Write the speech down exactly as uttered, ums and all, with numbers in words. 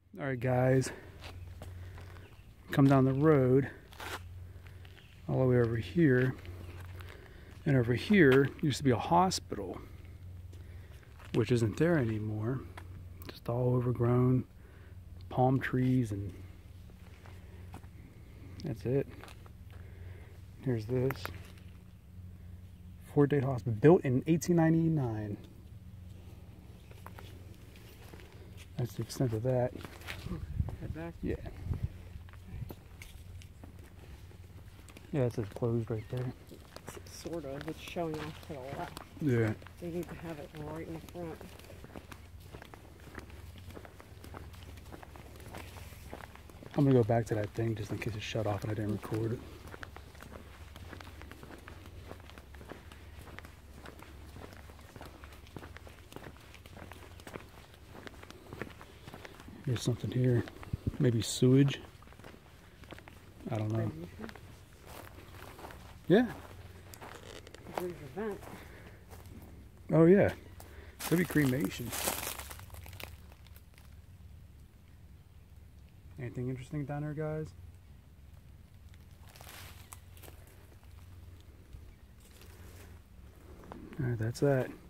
Alright guys, come down the road all the way over here, and over here used to be a hospital, which isn't there anymore. Just all overgrown, palm trees, and that's it. Here's this Fort Dade Hospital, built in eighteen ninety-nine. That's the extent of that. Head back? Yeah. Yeah, it says closed right there. S sort of. It's showing off to the left. Yeah. They need to have it right in the front. I'm gonna go back to that thing just in case it shut off and I didn't record it. There's something here. Maybe sewage. I don't know. Yeah. There's a vent. Oh yeah. Could be cremation. Anything interesting down there, guys? Alright, that's that.